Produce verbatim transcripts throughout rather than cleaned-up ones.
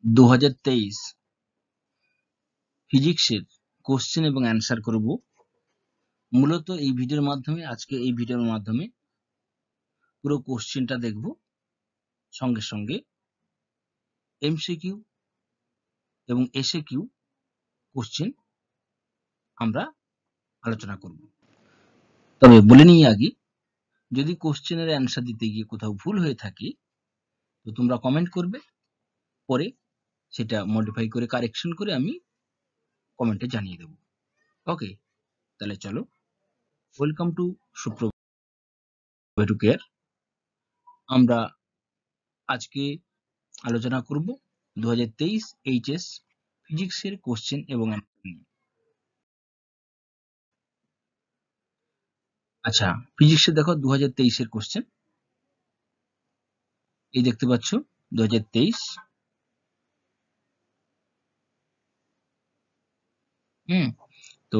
দু হাজার তেইশ ফিজিক্সের কোশ্চেন এবং অ্যান্সার করব। মূলত এই ভিডিওর মাধ্যমে আজকে এই ভিডিওর মাধ্যমে পুরো কোশ্চেনটা দেখব, সঙ্গে সঙ্গে এমসিকিউ এবং এসএকিউ কোশ্চেন আমরা আলোচনা করব। তবে বলে নিই আগে, যদি কোশ্চেনের অ্যান্সার দিতে গিয়ে কোথাও ভুল হয়ে থাকে তো তোমরা কমেন্ট করবে, পরে সেটা মডিফাই করে কারেকশন করে আমি কমেন্টে জানিয়ে দেব। ওকে, তাহলে চলো, ওয়েলকাম টু সুপ্রভাত কেয়ার। আমরা আজকে আলোচনা করব দু হাজার তেইশ এইচএস ফিজিক্সের কোশ্চেন এবং অ্যান্সার নিয়ে। আচ্ছা, ফিজিক্সে দেখো দু হাজার তেইশ এর কোশ্চেন এই দেখতে পাচ্ছ, দু হাজার তেইশ। হুম তো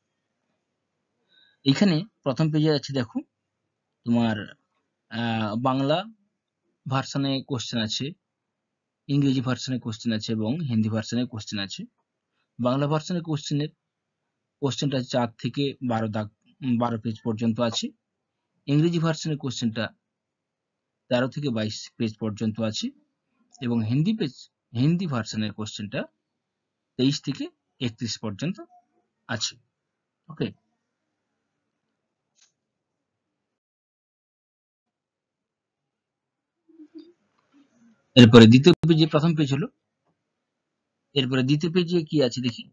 এখানে প্রথম পেজে আছে, দেখো তোমার বাংলা ভার্সনে কোশ্চেন আছে, ইংরেজি ভার্সনে কোশ্চেন আছে এবং হিন্দি ভার্সনে কোশ্চেন আছে। বাংলা ভার্সনের কোশ্চেনের কোশ্চেনটা চার থেকে বারো দাগ বারো পেজ পর্যন্ত আছে। ইংরেজি ভার্সনের কোশ্চেনটা তেরো থেকে বাইশ পেজ পর্যন্ত আছে এবং হিন্দি পেজ হিন্দি ভার্সনের কোশ্চেনটা তেইশ থেকে একত্রিশ পর্যন্ত আছে। ওকে, এরপরে দ্বিতীয় পেজে, প্রথম পেজ হলো, এরপরে দ্বিতীয় পেজে কি আছে দেখি।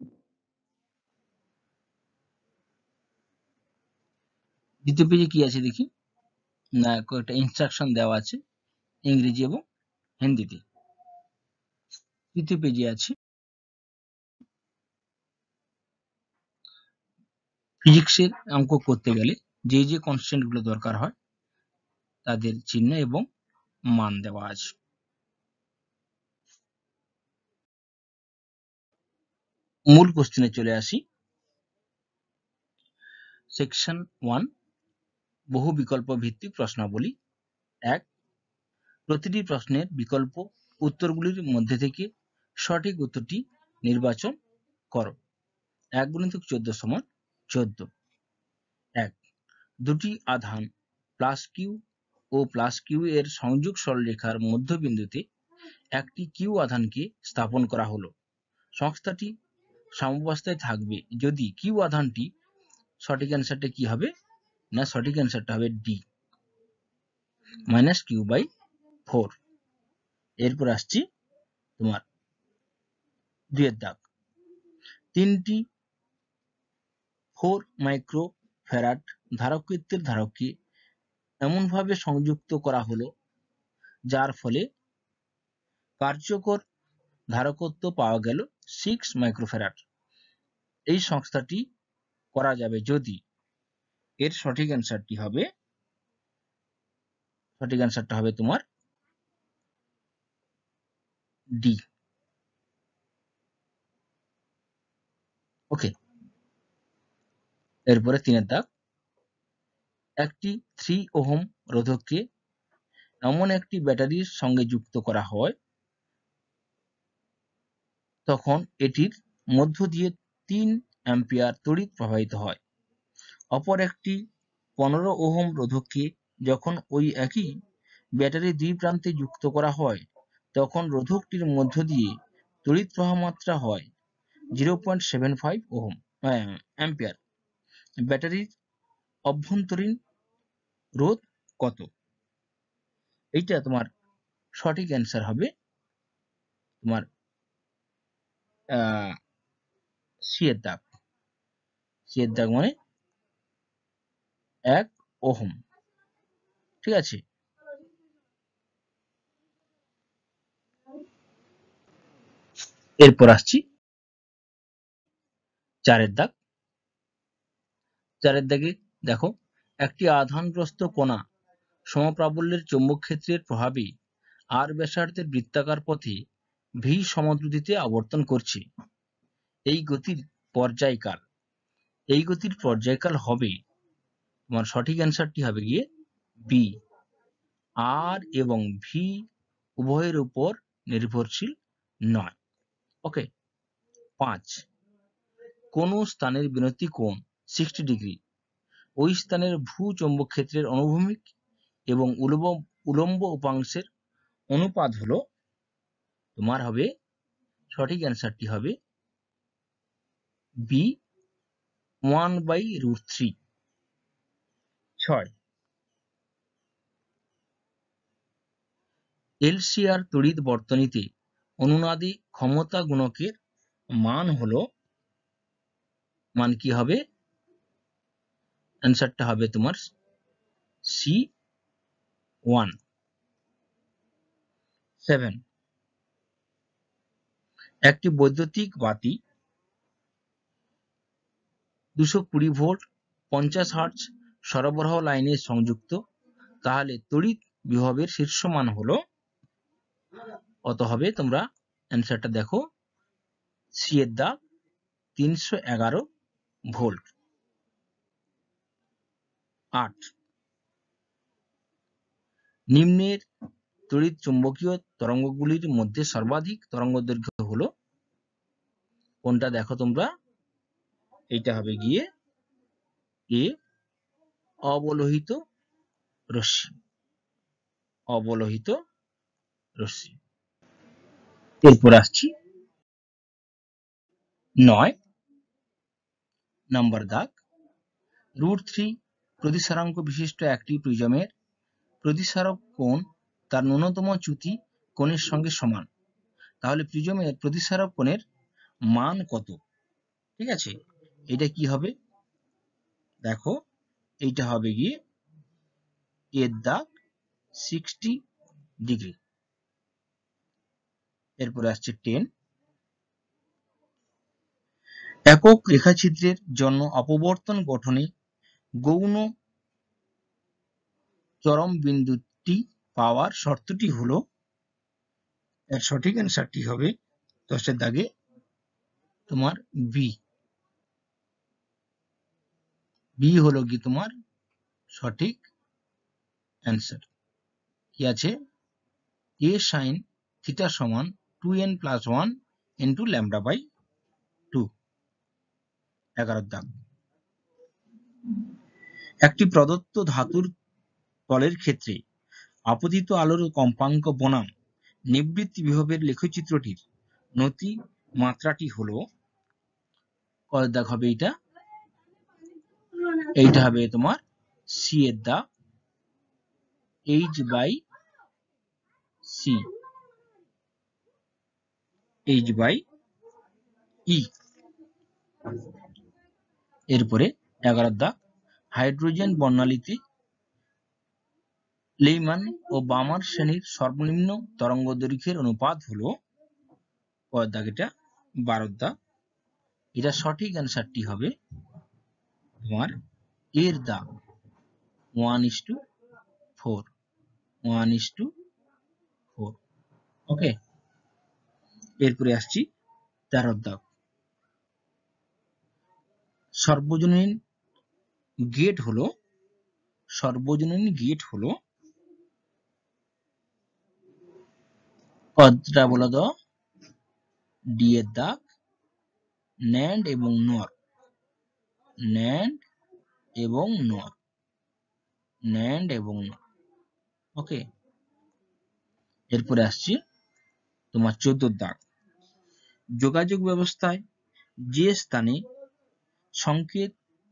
দ্বিতীয় পেজে কি আছে দেখি না, কয়েকটা ইনস্ট্রাকশন দেওয়া আছে ইংরেজি এবং হিন্দিতে। তৃতীয় পেজে আছে ফিজিক্সের অঙ্ক করতে গেলে যে যে কনস্ট্যান্ট গুলো দরকার হয় তাদের চিহ্ন এবং মান দেওয়া আছে। মূল কোশ্চেনে চলে আসি। সেকশন ওয়ান, বহু বিকল্প ভিত্তিক প্রশ্নাবলী। এক, প্রতিটি প্রশ্নের বিকল্প উত্তরগুলির মধ্যে থেকে সঠিক উত্তরটি নির্বাচন করো। এক গুণিতক চোদ্দ সমান চোদ্দ। এক, দুটি আধান প্লাস কিউ ও প্লাস কিউ এর সংযোগ সরলরেখার মধ্যবিন্দুতে একটি কিউ আধানকে স্থাপন করা হলো। সংস্থাটি সাম্যাবস্থায় থাকবে যদি কিউ আধানটি, সঠিক অ্যান্সারটা কি হবে না, সঠিক অ্যান্সারটা হবে D, minus q by four. এরপর আসছি তোমার দুইয়ের দাগ। তিনটি ফোর মাইক্রো ফ্যারাড ধারকত্বের ধারককে এমনভাবে সংযুক্ত করা হলো যার ফলে কার্যকর ধারকত্ব পাওয়া গেল সিক্স মাইক্রোফ্যারাড। এই সংস্থাটি করা যাবে যদি, এর সঠিক অ্যান্সারটি হবে, সঠিক অ্যান্সারটা হবে তোমার ডি। ওকে, এরপরে তিনের দাগ। একটি থ্রি ওহম রোধককে এমন একটি ব্যাটারির সঙ্গে যুক্ত করা হয় তখন এটির মধ্য দিয়ে তিন অ্যাম্পিয়ার তড়িৎ প্রবাহিত হয়। অপর একটি পনেরো ওহম রোধককে যখন ওই একই ব্যাটারির দুই প্রান্তে যুক্ত করা হয় তখন রোধকটির মধ্য দিয়ে তড়িৎ প্রবাহ মাত্রা হয় zero point seven five ohm ampere. ব্যাটারির অভ্যন্তরীণ রোধ কত? এইটা তোমার সঠিক অ্যান্সার হবে তোমার আহ সি এর দাগ। সি এর দাগ মানে এক ওহম। ঠিক আছে, এরপর আসছি চারের দাগ। চারের দাগে দেখো, একটি আধানগ্রস্ত কণা সমপ্রাবল্যের চৌম্বক ক্ষেত্রের প্রভাবে আর ব্যাসার্ধের বৃত্তাকার পথে ভি সমদ্রুতিতে আবর্তন করছে। এই গতির পর্যায়কাল, এই গতির পর্যায়কাল হবে তোমার সঠিক অ্যান্সারটি হবে গিয়ে বি, আর এবং ভি উভয়ের উপর নির্ভরশীল নয়। ওকে। পাঁচ, কোন স্থানের বিনতি কোণ ষাট ডিগ্রি ওই স্থানের ভূচৌম্বক ক্ষেত্রের অনুভূমিক এবং উলম্ব উলম্ব উপাংশের অনুপাত হলো, তোমার হবে সঠিক অ্যান্সারটি হবে B one by root three. ছয়, এলসিআর তড়িৎ বর্তনীতে অনুনাদি ক্ষমতা গুণকের মান হলো, মান কি হবে, অ্যান্সারটা হবে তোমার সি ওয়ান। সেভেন, একটি বৈদ্যুতিক বাতি দুশো কুড়ি ভোল্ট পঞ্চাশ হার্টজ সরবরাহ লাইনে সংযুক্ত, তাহলে তড়িৎ বিভবের শীর্ষ মান হলো কত হবে, তোমরা অ্যান্সারটা দেখো, সি এর দাগ তিনশো এগারো ভোল্ট। আট, নিম্নের তড়িৎ চুম্বকীয় তরঙ্গগুলির মধ্যে সর্বাধিক তরঙ্গদৈর্ঘ্য হলো কোনটা, দেখো তোমরা, এইটা হবে গিয়ে এ অবলোহিত রশ্মি। অবলোহিত রশ্মি। এরপর আসছি নয় নম্বর দাগ, রুট থ্রি প্রতিসারাঙ্ক বিশিষ্ট একটি প্রিজমের প্রতিসারক কোণ তার ন্যূনতম চ্যুতি কোণের সঙ্গে সমান, তাহলে প্রিজমের প্রতিসারক কোণের মান কত? ঠিক আছে, এটা কি হবে, দেখো এইটা হবে গিয়ে এর দাগ ষাট ডিগ্রি। এরপরে আসছে টেন, একক রেখাছিদ্রের জন্য অপবর্তন গঠনে গৌণ চরম বিন্দুটি পাওয়ার শর্তটি হলো, এর সঠিক অ্যান্সারটি হবে দশের দাগে তোমার বি। বি হলো কি তোমার সঠিক অ্যান্সার। কি আছে, এ সাইন থিটা সমান two n plus one into lambda by two. এগারোর দাগ, একটি প্রদত্ত ধাতুর তলের ক্ষেত্রে আপতিত আলোর কম্পাঙ্ক বনাম নিবৃত্তি বিভবের লেখচিত্রটির নতি মাত্রাটি হলো, কত দাগ হবে এইটা, এইটা হবে তোমার সি এর দাগ h by c, h by e. এরপরে এগারোর দাগ, হাইড্রোজেন বর্ণালীতে লেইমান ও বামার শ্রেণীর সর্বনিম্ন তরঙ্গ দৈর্ঘ্যের অনুপাত হলো, কত দাগ এটা, বারোর দাগ, এটা সঠিক অ্যান্সারটি হবে তোমার এর দাগ one is to four, one is to four. Okay. এরপরে আসছি তেরোর দাগ, সর্বজনীন গেট হলো, সর্বজনীন গেট হলো কতটা বলো তো, ডি এর দাগ ন্যান্ড এবং নর, ন্যান্ড এবং নর, ন্যান্ড এবং নর। ওকে। এরপরে আসছি তোমার চোদ্দোর দাগ, যোগাযোগ ব্যবস্থায় যে স্থানে সংকেত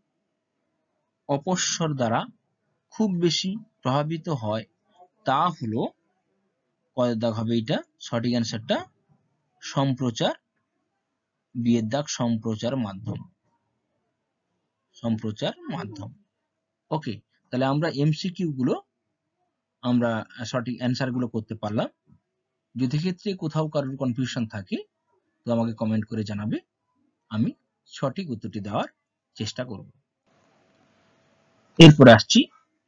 অপস্বর দ্বারা খুব বেশি প্রভাবিত হয় তা হলো, কত দাগ হবে এটা, সঠিক অ্যান্সারটা সম্প্রচার, বি এর দাগ সম্প্রচার মাধ্যম, সম্প্রচার মাধ্যম। ওকে, তাহলে আমরা এমসিকিউ গুলো আমরা সঠিক অ্যান্সার গুলো করতে পারলাম। যদি ক্ষেত্রে কোথাও কারোর কনফিউশন থাকে তো আমাকে কমেন্ট করে জানাবে, আমি সঠিক উত্তরটি দেওয়ার চেষ্টা করব। এরপরে আসছি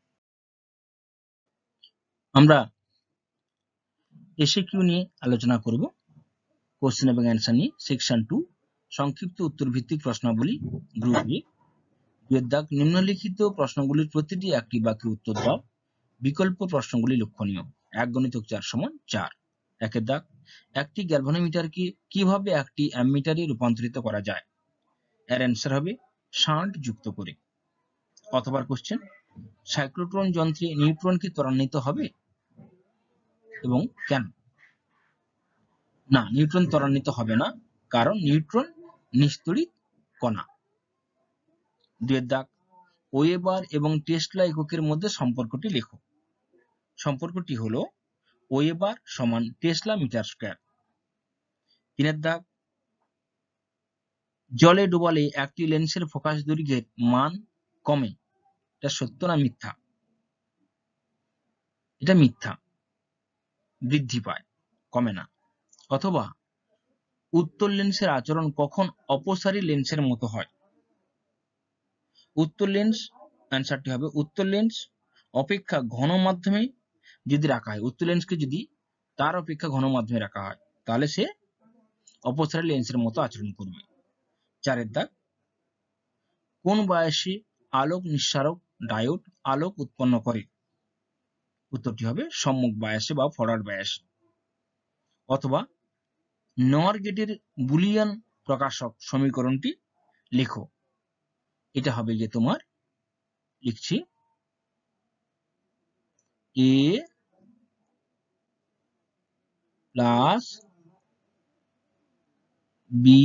আমরা এসিকিউ নিয়ে আলোচনা করব, কোশ্চেন এবং অ্যান্সার নিয়ে। সেকশন টু, সংক্ষিপ্ত উত্তর ভিত্তিক প্রশ্নাবলী, গ্রুপ এ। দুয়ের দাগ, নিম্নলিখিত প্রশ্নগুলির প্রতিটি একটি বাক্যে উত্তর দাও, বিকল্প প্রশ্নগুলি লক্ষণীয়। এক গণিতক চার সমান চার। একের দাগ, একটি গ্যালভানোমিটারকে কিভাবে একটি অ্যামিটারে রূপান্তরিত করা যায়? এর অ্যান্সার হবে শান্ট যুক্ত করে। অথবা কোশ্চেন, সাইক্লোট্রন যন্ত্রে নিউট্রন কি ত্বরান্বিত হবে এবং কেন? না, নিউট্রন ত্বরান্বিত হবে না, কারণ নিউট্রন নিস্তড়িত কণা। দুয়ের দাগ, ওয়েবার এবং টেসলা এককের মধ্যে সম্পর্কটি লেখো। সম্পর্কটি হলো ওয়েবার সমান টেসলা মিটার স্কয়ার। তিনের দাগ, জলে ডুবালে একটি লেন্সের ফোকাস দৈর্ঘ্যের মান কমে, এটা সত্য না মিথ্যা? এটা মিথ্যা, বৃদ্ধি পায়, কমে না। অথবা উত্তল লেন্সের আচরণ কখন অপসারী লেন্সের মতো হয়? উত্তল লেন্স, অ্যান্সারটি হবে উত্তল লেন্স অপেক্ষা ঘন মাধ্যমে যদি রাখা হয়, উত্তল লেন্সকে যদি তার অপেক্ষা ঘন মাধ্যমে রাখা হয়, তাহলে সে অপসারী লেন্সের মতো আচরণ করবে। চারের দাগ, কোন বয়সে আলোক নিঃসারক ডায়োড আলোক উৎপন্ন করে? উত্তরটি হবে সম্মুখ বায়াসে বা ফরওয়ার্ড বায়াসে। অথবা নর গেটের বুলিয়ান প্রকাশক সমীকরণটি লেখো। এটা হবে যে তোমার, লিখছি এ প্লাস বি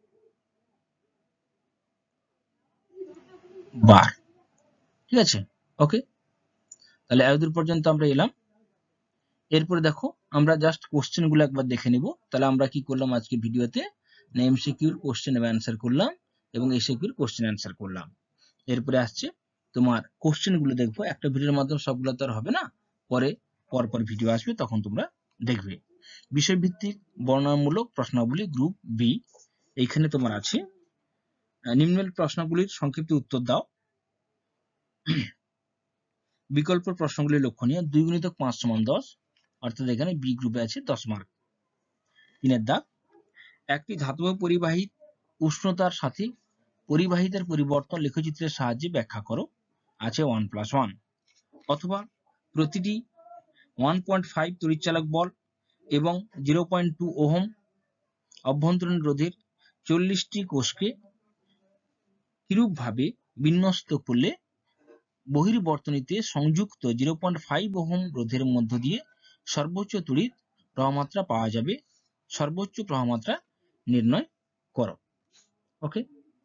বার। ঠিক আছে, ওকে। তাহলে এতদূর পর্যন্ত আমরা এলাম। এরপরে দেখো আমরা জাস্ট কোশ্চেন গুলো একবার দেখে নিব। তাহলে আমরা কি করলাম আজকে ভিডিওতে, এমসিকিউর কোশ্চেন এবং অ্যান্সার করলাম এবং এসিকিউর কোশ্চেন অ্যান্সার করলাম। এরপরে আসছে তোমার কোশ্চেন গুলো দেখবো। একটা ভিডিওর মাধ্যমে সবগুলো তো আর হবে না, পরে পরপর ভিডিও আসবে, তখন তোমরা দেখবে। বিষয়ভিত্তিক বর্ণনামূলক প্রশ্নাবলী গ্রুপ বি, এইখানে তোমার আছে নিম্নের প্রশ্নগুলির সংক্ষিপ্ত উত্তর দাও। বিকল্প প্রশ্নগুলি লক্ষণীয়। দুই গুণিতক পাঁচ সমান দশ, অর্থাৎ এখানে বি গ্রুপে আছে দশ মার্ক। তিনের দাগ, একটি ধাতব পরিবাহী উষ্ণতার সাথে পরিবাহিতার পরিবর্তন লেখচিত্রের সাহায্যে ব্যাখ্যা করো, আছে ওয়ান প্লাস ওয়ান। অথবা প্রতিটি ওয়ান পয়েন্ট ফাইভ তড়িৎচালক বল এবং জিরো পয়েন্ট টু ওহম অভ্যন্তরীণ রোধের চল্লিশটি কোষকে কিরূপভাবে বিন্যস্ত করলে বহির্বর্তনীতে সংযুক্ত জিরো পয়েন্ট ফাইভ ওহম রোধের মধ্য দিয়ে সর্বোচ্চ তড়িৎ প্রবাহমাত্রা পাওয়া যাবে, সর্বোচ্চ প্রবাহমাত্রা নির্ণয় করো। ওকে,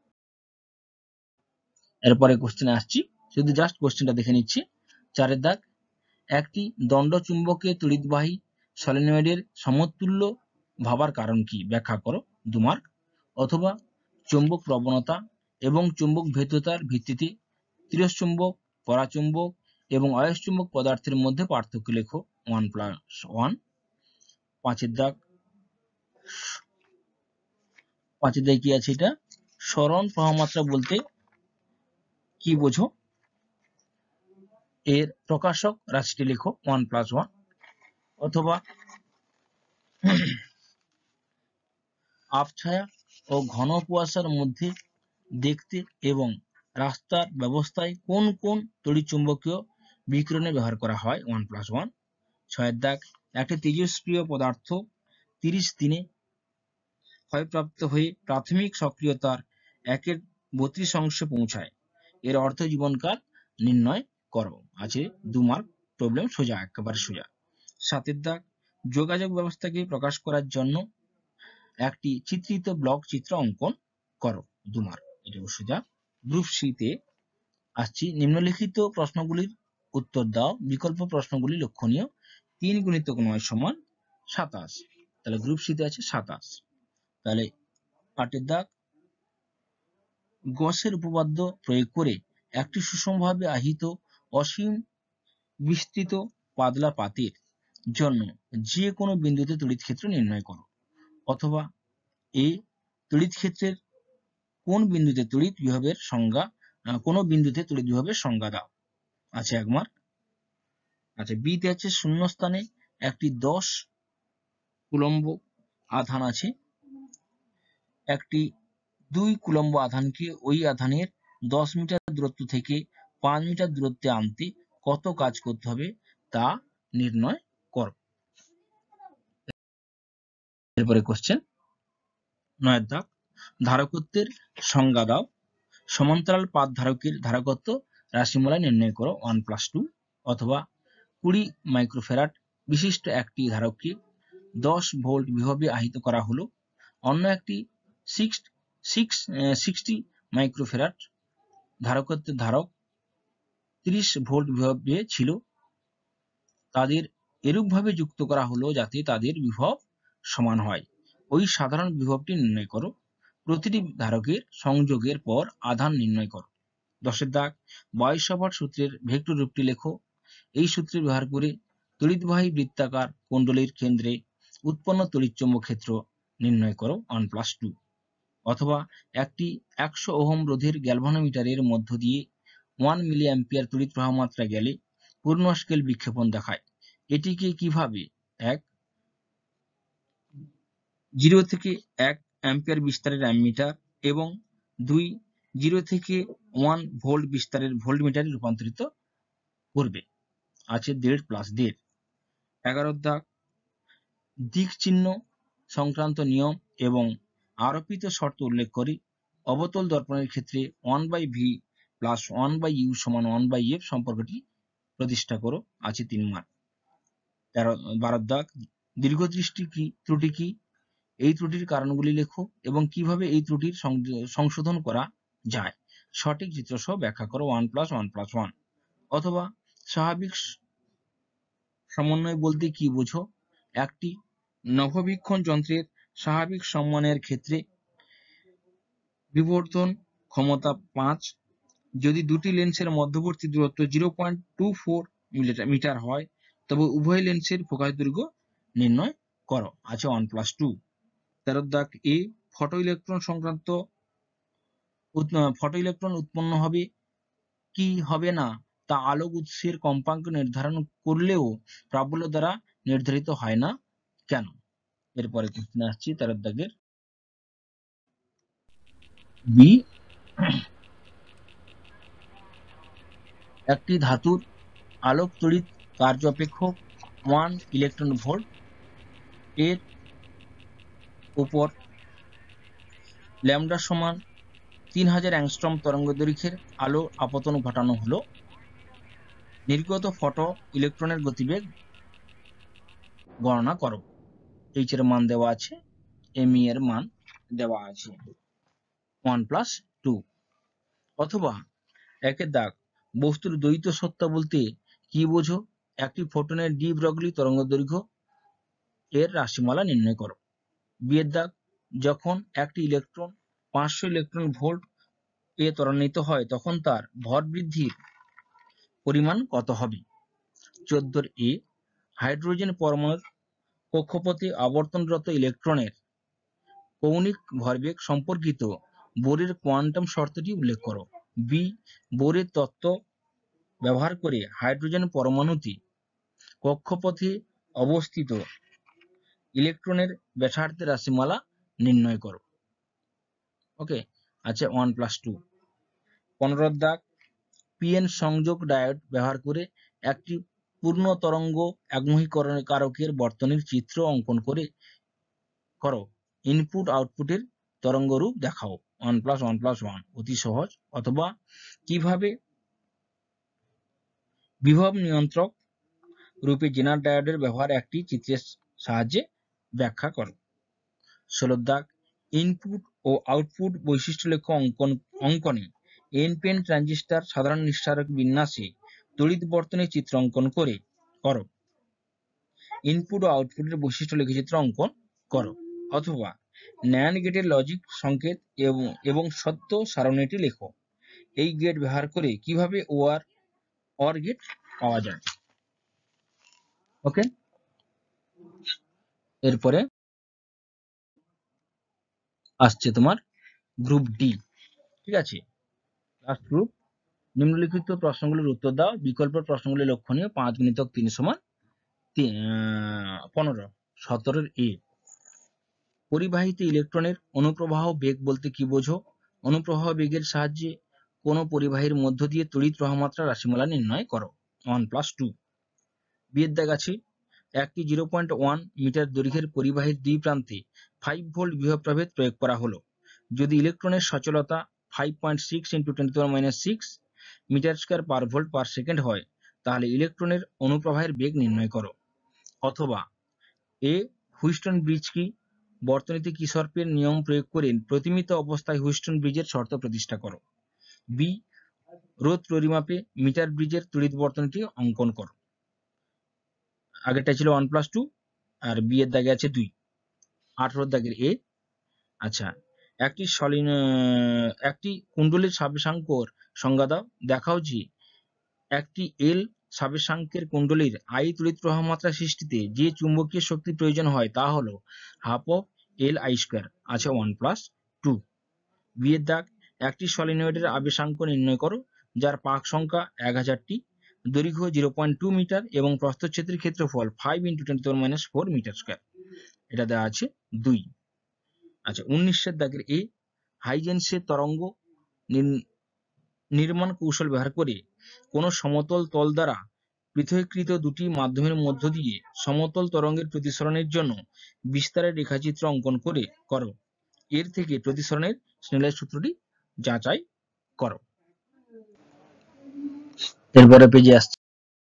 এরপরে কোশ্চেনে আসছি, শুধু জাস্ট কোশ্চেনটা দেখে নিচ্ছি। চারের দাগ, একটি দণ্ড চুম্বকে তড়িৎবাহী সলিনয়েডের সমতুল্য ভাবার কারণ কি, ব্যাখ্যা করো, দু মার্ক। অথবা চুম্বক প্রবণতা এবং চুম্বক ভেদ্যতার ভিত্তিতে তিরস্চুম্বক, পরাচুম্বক এবং অয়স্চুম্বক পদার্থের মধ্যে পার্থক্য লেখো, ওয়ান প্লাস ওয়ান। পাঁচের দাগ, পাঁচের দাগ কি আছে, এটা সরণ প্রবাহমাত্রা বলতে কি বোঝো, এর প্রকাশক রাশিটি লেখো, ওয়ান প্লাস ওয়ান। অথবা আবছায়া ও ঘন কুয়াশার মধ্যে দেখতে এবং রাস্তার ব্যবস্থায় কোন কোন তড়িৎচুম্বকীয় বিকিরণে ব্যবহার করা হয়, ওয়ান প্লাস ওয়ান। ছয়ের দাগ, একটি তেজস্ক্রিয় পদার্থ তিরিশ দিনে ক্ষয়প্রাপ্ত হয়ে প্রাথমিক সক্রিয়তার একের বত্রিশ অংশে পৌঁছায়, এর অর্থ জীবনকাল নির্ণয় করো, আছে দু মার্ক, প্রবলেম সোজা, একেবারে সোজা। সাতের দাগ, যোগাযোগ ব্যবস্থাকে প্রকাশ করার জন্য একটি চিত্রিত ব্লক চিত্র অঙ্কন করো, দু মার্ক, এটাও সোজা। গ্রুপ সি তে আসছি, নিম্নলিখিত প্রশ্নগুলির উত্তর দাও, বিকল্প প্রশ্নগুলি লক্ষণীয়। তিন গুণিতক নয় সমান সাতাশ, তাহলে গ্রুপ সি তে আছে সাতাশ। তাহলে আটের দাগ, গসের উপপাদ্য প্রয়োগ করে একটি সুষমভাবে আহিত অসীম বিস্তৃত পাতলা পাতের জন্য যে কোনো বিন্দুতে তড়িৎ ক্ষেত্র নির্ণয় করো। অথবা এ, তড়িৎ ক্ষেত্রের কোন বিন্দুতে তড়িৎ বিভবের সংজ্ঞা, কোন বিন্দুতে তড়িৎ বিভবের সংজ্ঞা দাও, আছে এক মার্ক। আচ্ছা, বি তে আছে শূন্যস্থানে একটি দশ কুলম্ব আধান আছে, একটি দুই কুলম্ব আধানকে ওই আধানের দশ মিটার দূরত্ব থেকে পাঁচ মিটার দূরত্বে আনতে কত কাজ করতে হবে তা নির্ণয় করো। এরপরে কোশ্চেন নয়ের দাগ, ধারকত্বের সংজ্ঞা দাও। সমান্তরাল পাত ধারকের ধারকত্ব রাশিমালা নির্ণয় করো ওয়ান প্লাস টু। অথবা কুড়ি মাইক্রোফ্যারাড বিশিষ্ট একটি ধারককে দশ ভোল্ট বিভবে আহিত করা হলো, অন্য একটি সিক্স সিক্স সিক্সটি মাইক্রোফ্যারাড ধারকত্বের ধারক ত্রিশ ভোল্ট বিভবে ছিল, তাদের এরূপভাবে যুক্ত করা হলো যাতে তাদের বিভব সমান হয়। ওই সাধারণ বিভবটি নির্ণয় করো। প্রতিটি ধারকের সংযোগের পর আধান নির্ণয় করো। দশের দাগ, বয়সভার সূত্রের ভেক্টর রূপটি লেখো। এই সূত্র ব্যবহার করে তড়িৎবাহী বৃত্তাকার কুণ্ডলীর কেন্দ্রে উৎপন্ন তড়িৎচুম্বক ক্ষেত্র নির্ণয় করো ওয়ান প্লাস টু। অথবা একটি একশো ওহম রোধের গ্যালভানোমিটারের মধ্য দিয়ে ওয়ান মিলি অ্যাম্পিয়ার তড়িৎ প্রবাহ মাত্রা গেলে পূর্ণ স্কেল বিক্ষেপণ দেখায়। এটিকে কিভাবে এক জিরো থেকে এক অ্যাম্পিয়ার বিস্তারের অ্যামিটার এবং দুই জিরো থেকে ওয়ান ভোল্ট বিস্তারের ভোল্টমিটারে রূপান্তরিত করবে। আছে দেড় প্লাস দেড়। এগারোর দাগ, দিক চিহ্ন সংক্রান্ত নিয়ম এবং আরোপিত শর্ত উল্লেখ করে অবতল দর্পণের ক্ষেত্রে one by v plus one by u সমান ওয়ান বাই এফ সম্পর্কটি প্রতিষ্ঠা করো। আছে তিন মার্ক। তেরো বারোর দাগ, দীর্ঘদৃষ্টি কি ত্রুটি কি, এই ত্রুটির কারণগুলি লেখো এবং কিভাবে এই ত্রুটির সংশোধন করা যায় সঠিক চিত্র সহ ব্যাখ্যা করো one plus one plus one. অথবা স্বাভাবিক সমন্বয় বলতে কি বোঝো, একটি নভোবীক্ষণ যন্ত্রের স্বাভাবিক সমন্বয়ের ক্ষেত্রে বিবর্ধন ক্ষমতা পাঁচ যদি দুটি লেন্সের মধ্যবর্তী দূরত্ব zero point two four metre হয় তবে উভয় লেন্সের ফোকাস দৈর্ঘ্য নির্ণয় করো। আছে ওয়ান প্লাস টু। তেরো দাগ, এ ফটো ইলেকট্রন সংক্রান্ত ফটো ইলেকট্রন উৎপন্ন হবে কি হবে না তা আলোক উৎসের কম্পাঙ্ক নির্ধারণ করলেও প্রাবল্য দ্বারা নির্ধারিত হয় না কেন? এরপরে কোশ্চেন আসছি তেরো দাগের বি, একটি ধাতুর আলোক তড়িৎ কার্য অপেক্ষক ওয়ান ইলেকট্রন ভোল্ট এর উপর ল্যামডা সমান তিন হাজার অ্যাংস্ট্রম তরঙ্গ দৈর্ঘ্যের আলো আপতন ঘটানো হলো। নির্গত ফটো ইলেকট্রনের গতিবেগ গণনা করো। এইচ এর মান দেওয়া আছে, এম ই এর মান দেওয়া আছে ওয়ান প্লাস টু। অথবা একের দাগ, বস্তুর দ্বৈত সত্তা বলতে কি বোঝো, একটি ফোটনের ডি ব্রগলি তরঙ্গ দৈর্ঘ্য এর রাশিমালা নির্ণয় করো। বি এর দাগ, যখন একটি ইলেকট্রন পাঁচশো ইলেকট্রন ভোল্ট এ ত্বরান্বিত হয় তখন তার ভর বৃদ্ধির পরিমাণ কত হবে? চোদ্দোর এ, হাইড্রোজেন পরমাণুর কক্ষপথে আবর্তনরত ইলেকট্রনের কৌণিক ভরবেগ সম্পর্কিত বোরের কোয়ান্টাম শর্তটি উল্লেখ করো। বি, বোরের তত্ত্ব ব্যবহার করে হাইড্রোজেন পরমাণুতে কক্ষপথে অবস্থিত ইলেকট্রনের ব্যাসার্ধের রাশিমালা নির্ণয় করো। ওকে, আচ্ছা ওয়ান প্লাস টু। পনেরো দাগ, পিএন সংযোগ ডায়োড ব্যবহার করে একটি পূর্ণ তরঙ্গ একমুখীকরণ কারকের বর্তনীর চিত্র অঙ্কন করে করো। ইনপুট আউটপুটের তরঙ্গরূপ দেখাও। One plus one plus one, অতি সহজ। অথবা কিভাবে বিভব নিয়ন্ত্রক রূপে জেনার ডায়োডের ব্যবহার একটি চিত্রের সাহায্যে ব্যাখ্যা করো। ষোলো দাগ, ইনপুট ও আউটপুট বৈশিষ্ট্য লেখ অঙ্কন অঙ্কনে এনপিএন ট্রানজিস্টর সাধারণ নিঃসারক বিন্যাসে তড়িৎ বর্তনের চিত্র অঙ্কন করে করো। ইনপুট ও আউটপুটের বৈশিষ্ট্য লেখে চিত্র অঙ্কন করো। অথবা ন্যান্ড গেটের লজিক সংকেত এবং এবং সত্য সারণীটি লেখো। এই গেট ব্যবহার করে কিভাবে ওয়ার অর গেট পাওয়া যায়। ওকে, এরপরে আসছে তোমার গ্রুপ ডি। ঠিক আছে, লাস্ট গ্রুপ। নিম্নলিখিত প্রশ্নগুলির উত্তর দাও। বিকল্প প্রশ্নগুলি লক্ষণীয়। পাঁচ গুণিতক তিন সমান পনেরো। সতেরোর এ, পরিবাহিত ইলেকট্রনের অনুপ্রবাহ বেগ বলতে কি বোঝো, অনুপ্রবাহ বেগের সাহায্যে কোন পরিবাহীর মধ্য দিয়ে তড়িৎ প্রবাহ মাত্রা রাশিমালা নির্ণয় করো। One plus two. বিয়ের দাগ আছে, একটি জিরো পয়েন্ট ওয়ান মিটার দৈর্ঘ্যের পরিবাহীর দুই প্রান্তে ফাইভ ভোল্ট বিভব প্রভেদ প্রয়োগ করা হলো। যদি ইলেকট্রনের সচলতা five point six into ten to the power minus six metre square per volt per second হয়, তাহলে ইলেকট্রনের অনুপ্রবাহের বেগ নির্ণয় করো। অথবা এ, হুইস্টন ব্রিজ কি? বর্তনীতে কির্চফের নিয়ম প্রয়োগ করে প্রতিমিত অবস্থায় হুইস্টন ব্রিজের শর্ত প্রতিষ্ঠা করো। বি, রোধ পরিমাপে মিটার ব্রিজের তড়িৎ বর্তনীটি অঙ্কন করো। আগেরটা ছিল ওয়ান প্লাস টু, আর বি এর দাগে আছে দুই। আঠারোর দাগের এ, আচ্ছা, একটি সলিন একটি কুণ্ডলীর সাবেশাঙ্কর সংজ্ঞা দাও। দেখাও যে একটি এল সাবেশাঙ্কের কুণ্ডলীর আই তড়িৎ প্রবাহ মাত্রা সৃষ্টিতে যে চুম্বকীয় শক্তি প্রয়োজন হয় তা হলো half of L I square, আছে ওয়ান প্লাস টু। বি এর দাগ, একটি সলিনয়েডের আবেশাঙ্ক নির্ণয় করো যার পাক সংখ্যা এক হাজারটি, দৈর্ঘ্য জিরো পয়েন্ট টু মিটার এবং প্রস্থচ্ছেদের ক্ষেত্রফল five into ten to the power minus four metre square. এটা দেওয়া আছে দুই। আচ্ছা, উনিশের দাগের এ, হাইজেন্সের তরঙ্গ নির্মাণ কৌশল ব্যবহার করে কোন সমতল তল দ্বারা পৃথকীকৃত দুটি মাধ্যমের মধ্য দিয়ে সমতল তরঙ্গের প্রতিসরণের জন্য বিস্তারের রেখাচিত্র অঙ্কন করে করো। এর থেকে প্রতিসরণের স্নেলের সূত্রটি যাচাই করো। এরপরে পেজে আসছি,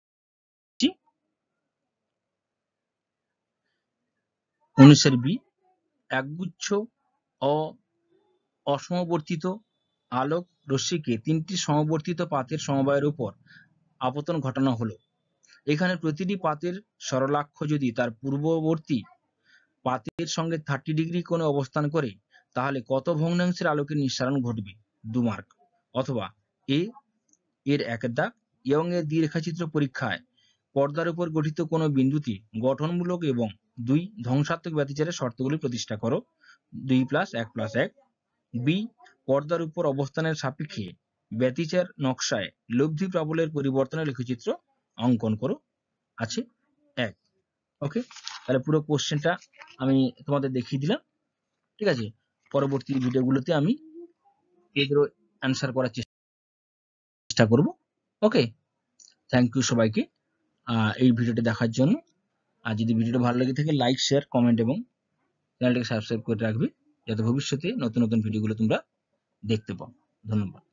উনিশের বি, একগুচ্ছ অ অসমবর্তিত আলোক রশ্মিকে তিনটি সমবর্তিত পাতের সমবায়ের উপর আপতন ঘটানো হলো। এখানে প্রতিটি পাতের সরলাক্ষ যদি তার পূর্ববর্তী পাতের সঙ্গে থার্টি ডিগ্রি কোণে অবস্থান করে তাহলে কত ভগ্নাংশের আলোকের নিঃসারণ ঘটবে? দু মার্ক। অথবা এ এর এক দাগ, ইয়ং এর দ্বিরেখাচিত্র পরীক্ষায় পর্দার উপর গঠিত কোনো বিন্দুতে গঠনমূলক এবং দুই ধ্বংসাত্মক ব্যতিচারের শর্তগুলি প্রতিষ্ঠা করো। দুই প্লাস এক প্লাস এক। বি, পর্দার উপর অবস্থানের সাপেক্ষে ব্যতিচার নকশায় লব্ধি প্রাবল্যের পরিবর্তনের লেখচিত্র অঙ্কন করো, আছে এক। ওকে, তাহলে পুরো কোশ্চেনটা আমি তোমাদের দেখিয়ে দিলাম। ঠিক আছে, পরবর্তী ভিডিওগুলোতে আমি এগুলো অ্যান্সার করার চেষ্টা করব। ওকে, থ্যাংক ইউ সবাইকে এই ভিডিওটি দেখার জন্য। আর যদি ভিডিওটা ভালো লেগে থাকে লাইক, শেয়ার, কমেন্ট এবং চ্যানেলটাকে সাবস্ক্রাইব করে রাখবে যাতে ভবিষ্যতে নতুন নতুন ভিডিওগুলো তোমরা দেখতে পাও। ধন্যবাদ।